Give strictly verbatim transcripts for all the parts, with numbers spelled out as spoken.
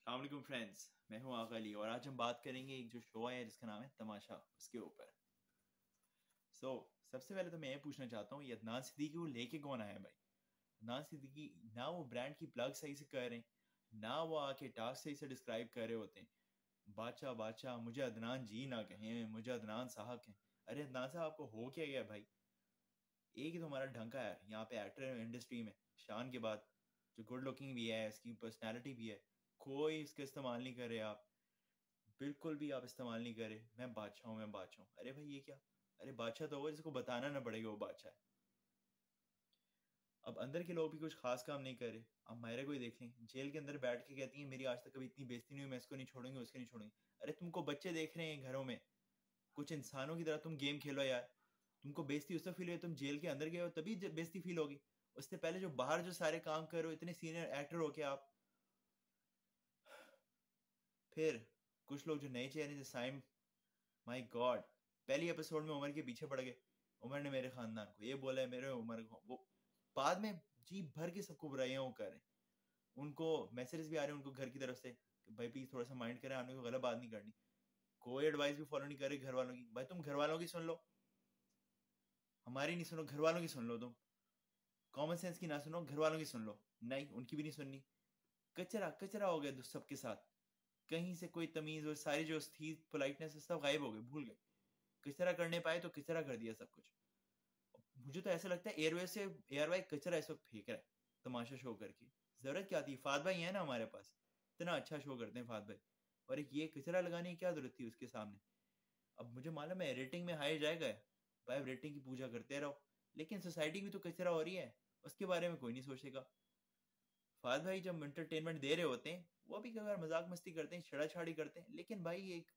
अस्सलाम वालेकुम फ्रेंड्स, मैं हूं आगा अली और आज हम बात करेंगे एक जो शो है जिसका नाम है तमाशा, उसके ऊपर। सो so, सबसे पहले तो मैं ये पूछना चाहता हूँ, ये अदनान सिद्दीकी को लेके कौन आया भाई? अदनान सिद्दीकी ना वो ब्रांड की प्लग सही से कर रहे हैं, ना वो आके टास्क सही से डिस्क्राइब कर रहे होते हैं। बादशाह बादशाह मुझे अदनान जी ना कहें, मुझे अदनान साहब कहें। अरे अदनान साहब आपको हो क्या गया भाई? एक ही तो हमारा ढंग है यहाँ पे एक्टर इंडस्ट्री में, शान के बाद, जो गुड लुकिंग भी है, इसकी पर्सनैलिटी भी है, कोई इसका इस्तेमाल नहीं कर रहे आप। बिल्कुल भी आप इस्तेमाल नहीं करे। मैं बादशाह हूँ, मैं बादशाह हूँ। अरे भाई ये क्या? अरे बादशाह तो वो जिसको बताना ना पड़ेगा वो बादशाह है। अब अंदर के लोग भी कुछ खास काम नहीं करे। अब मायरा को ही देख लें, जेल के अंदर बैठ के कहती है मेरी आज तक कभी इतनी बेइज्जती नहीं हुई, मैं इसको नहीं छोड़ूंगी, उसको नहीं छोड़ूंगी। अरे तुमको बच्चे देख रहे हैं घरों में, कुछ इंसानों की तरह तुम गेम खेलो यार। तुमको बेइज्जती उस वक्त फील हुई तुम जेल के अंदर गए हो, तभी बेइज्जती फील होगी। उससे पहले जो बाहर जो सारे काम करो, इतने सीनियर एक्टर हो के आप। फिर कुछ लोग जो नए चेहरे जैसे साइम, माय गॉड, पहली एपिसोड में उमर के पीछे पड़ गए। उमर ने मेरे खानदान को ये बोला है, मेरे उमर को वो, बाद में जी भर के सबको बुराइयां वो कर रहे हैं। उनको मैसेजेस भी आ रहे हैं उनको घर की तरफ से कि भाई प्लीज थोड़ा सा माइंड करें, आने को गलत बात नहीं करनी। कोई एडवाइस भी फॉलो नहीं करे घर वालों की। भाई तुम घर वालों की सुन लो, हमारी नहीं सुनो, घर वालों की सुन लो। तुम कॉमन सेंस की ना सुनो, घर वालों की सुन लो। नहीं, उनकी भी नहीं सुननी। कचरा कचरा हो गया सबके साथ। कहीं से कोई तमीज और सारी जो थी पोलाइटनेस सब गायब हो गई, भूल गए। कचरा करने पाए तो कचरा कर दिया सब कुछ। मुझे तो ऐसा लगता है एयरवेज से एयरवाई कचरा इस वक्त फेंक रहा है तमाशा शो करके। जरूरत क्या थी? फाद भाई है ना हमारे पास, इतना अच्छा शो करते हैं फाद भाई, और एक ये कचरा लगाने की क्या जरूरत थी उसके सामने? अब मुझे मालूम है रेटिंग में हाई जाएगा, भाई रेटिंग की पूजा करते रहो, लेकिन सोसाइटी भी तो कचरा हो रही है, उसके बारे में कोई नहीं सोचेगा। फाद भाई जब एंटरटेनमेंट दे रहे होते हैं, वो भी कई बार मजाक मस्ती करते हैं, छेड़ा छाड़ी करते हैं, लेकिन भाई एक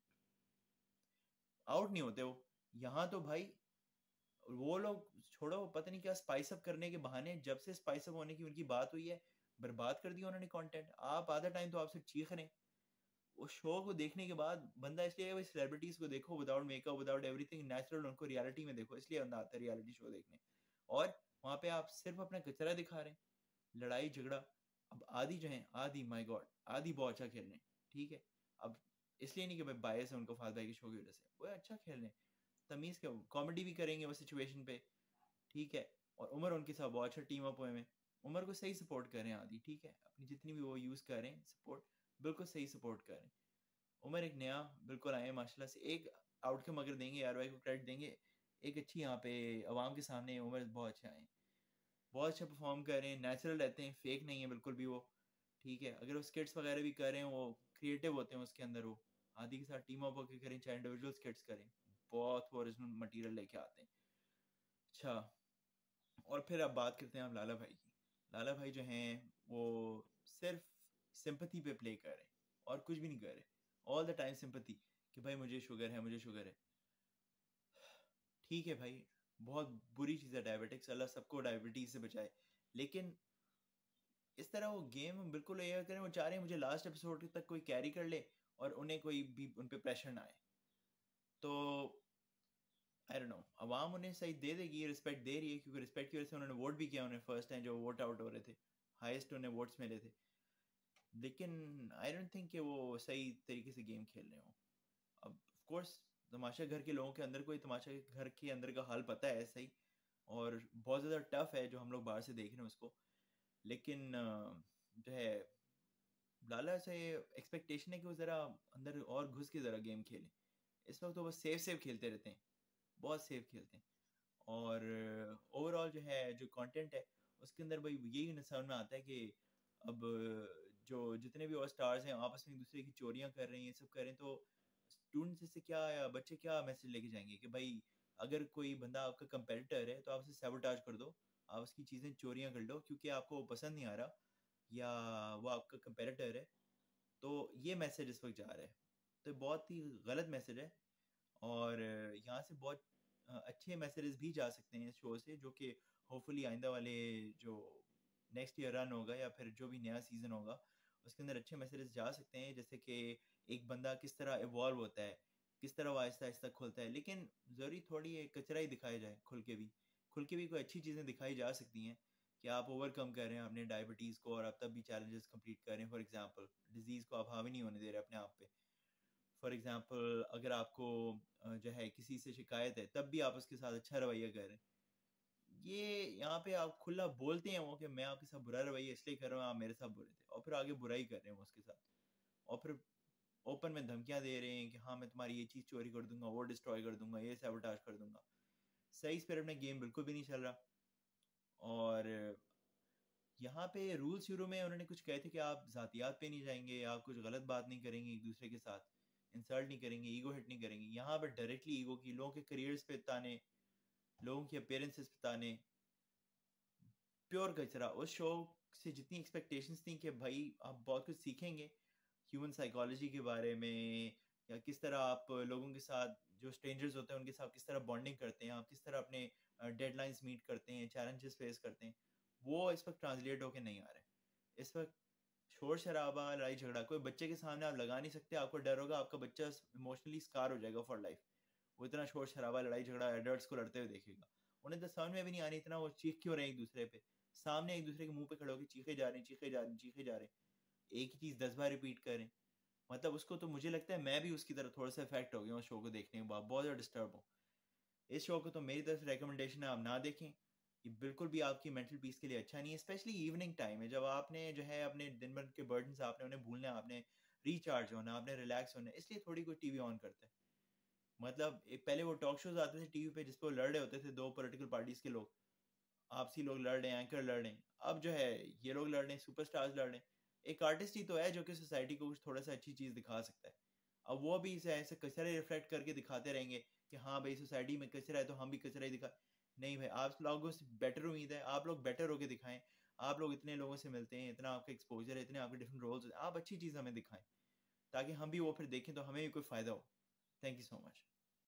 आउट नहीं होते वो। यहाँ तो भाई वो लोग छोड़ो, पता नहीं क्या स्पाइस अप करने के बहाने, जब से स्पाइस अप होने की उनकी बात हुई है, बर्बाद कर दिया उन्होंने कंटेंट। आप आधा टाइम तो आपसे चीख रहे हैं। उस शो को देखने के बाद बंदा इसलिए भाई सेलिब्रिटीज को देखो without makeup without everything natural, उनको रियलिटी में देखो, इसलिए बंदा आता है रियलिटी शो देखने। और वहां पे आप सिर्फ अपना कचरा दिखा रहे हैं, लड़ाई झगड़ा। अब आदि जो है, आदि माय गॉड, आदि बहुत अच्छा खेल रहे हैं, ठीक है। अब इसलिए नहीं कि भाई बायस है उनको फाद भाई के शो की वजह से, वो अच्छा खेल रहे हैं, तमीज के कॉमेडी भी करेंगे वो सिचुएशन पे, ठीक है। और उमर उनके साथ बहुत अच्छा टीम अप हुए में, उमर को सही सपोर्ट कर रहे हैं आदि, ठीक है, अपनी जितनी भी वो यूज कर रहे हैं सपोर्ट, बिल्कुल सही सपोर्ट कर रहे हैं। उमर एक नया बिल्कुल आए माशाल्लाह से, एक आउटकम अगर देंगे यार भाई को क्रेडिट देंगे, एक अच्छी यहाँ पे आवाम के सामने उमर बहुत अच्छे आए, बहुत अच्छा परफॉर्म कर रहे हैं, नेचुरल रहते हैं, फेक नहीं है बिल्कुल भी वो, ठीक है। अगर वो स्किट्स वगैरह भी कर रहे हैं, वो क्रिएटिव होते हैं उसके अंदर, वो आदि के साथ टीम अप होकर करें चाहे इंडिविजुअल स्किट्स करें, बहुत ओरिजिनल मटेरियल लेके आते हैं। अच्छा, और फिर अब बात करते हैं हम लाला भाई की। लाला भाई जो हैं वो सिर्फ सिंपथी पे प्ले कर रहे हैं और कुछ भी नहीं कर रहे। ऑल द टाइम सिंपथी कि भाई मुझे शुगर है, मुझे शुगर है। ठीक है भाई, बहुत बुरी चीज़ है डायबिटिक्स, अल्लाह सबको डायबिटीज से बचाए, लेकिन इस तरह वो गेम बिल्कुल ये करें, वो चाह रहे हैं मुझे लास्ट एपिसोड तक कोई कैरी कर ले और उन्हें कोई भी उन पे प्रेशर ना आए। तो आई डोंट नो, अवाम उन्हें सही दे देगी, रिस्पेक्ट दे रही है, क्योंकि रिस्पेक्ट की वजह से उन्होंने वोट भी किया, उन्हें फर्स्ट टाइम जो वोट आउट हो रहे थे, हाईएस्ट उन्हें वोट्स मिले थे। लेकिन आई डोंट थिंक कि वो सही तरीके से गेम खेल रहे हो। अब ऑफ कोर्स तमाशा घर के लोगों के अंदर कोई तमाशा के घर के अंदर का हाल पता है सही, और बहुत ज़्यादा टफ है जो हम लोग बाहर से देख रहे हैं उसको, लेकिन अ, जो है लाला से एक्सपेक्टेशन है कि वो ज़रा अंदर और घुस के ज़रा गेम खेलें। इस वक्त तो बस सेफ सेफ खेलते रहते हैं, बहुत सेफ खेलते हैं। और ओवरऑल जो है जो कंटेंट है उसके अंदर भाई यही समझ में आता है कि अब जो जितने भी और स्टार्स हैं आपस में एक दूसरे की चोरियां कर रहे हैं, ये सब कर रहे हैं, तो स्टूडेंट्स से क्या या बच्चे क्या मैसेज लेके जाएंगे कि भाई अगर कोई बंदा आपका कंपेटिटर है तो आप उसे सैबोटाज कर दो, आप उसकी चीज़ें चोरियां कर लो क्योंकि आपको वो पसंद नहीं आ रहा, या वो आपका कंपेटिटर है। तो ये मैसेज इस वक्त जा रहा है, तो बहुत ही गलत मैसेज है। और यहाँ से बहुत अ, अच्छे मैसेजेस भी जा सकते हैं इस शो से, जो कि होपफुली आइंदा वाले जो नेक्स्ट ईयर रन होगा या फिर जो भी नया सीजन होगा उसके अंदर अच्छे मैसेजेस जा सकते हैं, जैसे कि एक बंदा किस तरह इवॉल्व होता है, किस तरह वो आहिस्ता आहिस्ता खुलता है। लेकिन ज़रूरी थोड़ी है कचरा ही दिखाया जाए, खुल के भी खुल के भी कोई अच्छी चीज़ें दिखाई जा सकती हैं, कि आप ओवरकम कर रहे हैं अपने डायबिटीज़ को और आप तब भी चैलेंजेस कंप्लीट कर रहे हैं। फॉर एग्जांपल डिजीज़ को आप हावी नहीं होने दे रहे अपने आप पे। फॉर एग्जांपल अगर आपको अ, जो है किसी से शिकायत है तब भी आप उसके साथ अच्छा रवैया कर रहे हैं। ये यहाँ पे आप खुला बोलते हैं वो कि मैं आपके साथ बुरा रवैया इसलिए कर रहा हूँ, आप मेरे साथ बुरे थे, और फिर आगे बुराई कर रहे हैं वो उसके साथ, और फिर ओपन में धमकियां दे रहे हैं कि हाँ मैं तुम्हारी ये चीज़ चोरी कर दूंगा, वो डिस्ट्रॉय कर दूंगा, ये सैबोटाज कर दूंगा। सही स्पिरिट में गेम बिल्कुल भी नहीं चल रहा। और यहाँ पे रूल शुरू में उन्होंने कुछ कहे थे कि आप जातियात पे नहीं जाएंगे, आप कुछ गलत बात नहीं करेंगे एक दूसरे के साथ, इंसल्ट नहीं करेंगे, ईगो हिट नहीं करेंगे। यहाँ पर डायरेक्टली ईगो की, लोगों के करियर्स पे ताने, लोगों की अपीयरेंसेस पे ताने, प्योर कचरा। उस शो से जितनी एक्सपेक्टेशंस थी कि भाई आप बहुत कुछ सीखेंगे ह्यूमन साइकोलॉजी के बारे में, या किस तरह आप लोगों के साथ, जो स्ट्रेंजर्स होते हैं उनके साथ किस तरह बॉन्डिंग करते हैं, आप किस तरह अपने डेडलाइंस मीट करते हैं, चैलेंजेस फेस करते हैं, वो इस वक्त ट्रांसलेट होके नहीं आ रहे। इस वक्त शोर शराबा, लड़ाई झगड़ा, कोई बच्चे के सामने आप लगा नहीं सकते, आपको डर होगा आपका बच्चा इमोशनली स्कार हो जाएगा फॉर लाइफ। वो इतना शोर शराबा, लड़ाई झगड़ा एडल्ट्स को लड़ते हुए देखेगा, उन्हें तो समझ में भी नहीं आनी इतना वो चीख क्यों रहे हैं एक दूसरे पे, सामने एक दूसरे के मुंह पे खड़े होकर चीखे जा रहे हैं, चीखे जा रहे हैं, चीखे जा रहे हैं, एक ही चीज दस बार रिपीट करें। मतलब उसको, तो मुझे लगता है मैं भी उसकी तरह थोड़ा सा इफेक्ट हो गया उस शो को देखने के बाद, बहुत ज़्यादा डिस्टर्ब हूँ। इस शो को तो मेरी तरफ से रिकमेंडेशन है आप ना देखें, ये बिल्कुल भी आपकी मेंटल पीस के लिए अच्छा नहीं है। स्पेशली इवनिंग टाइम है जब आपने जो है अपने दिन भर के बर्डन आपने उन्हें भूलना है, आपने रिचार्ज होना, आपने रिलैक्स होना है, इसलिए थोड़ी कोई टीवी ऑन करता है। मतलब एक पहले वो टॉक शोज आते थे टीवी पे जिसपे वो लड़ रहे होते थे, दो पॉलिटिकल पार्टीज के लोग, आपसी लोग लड़ रहे हैं, एंकर लड़ रहे हैं। अब जो है ये लोग लड़ रहे हैं, सुपरस्टार्स लड़ रहे हैं। एक आर्टिस्ट ही तो है जो कि सोसाइटी को कुछ थोड़ा सा अच्छी चीज दिखा सकता है। अब वो भी इसे ऐसे कचरा रिफ्लेक्ट करके दिखाते रहेंगे कि हाँ भाई सोसाइटी में कचरा है तो हम भी कचरा ही दिखा। नहीं भाई, आप लोगों से बेटर उम्मीद है, आप लोग बेटर होके दिखाएं। आप लोग इतने लोगों से मिलते हैं, इतना आपका एक्सपोजर है, इतने आपके डिफरेंट रोल्स, आप अच्छी चीज़ हमें दिखाएं ताकि हम भी वो फिर देखें तो हमें भी कोई फ़ायदा हो। Thank you so much.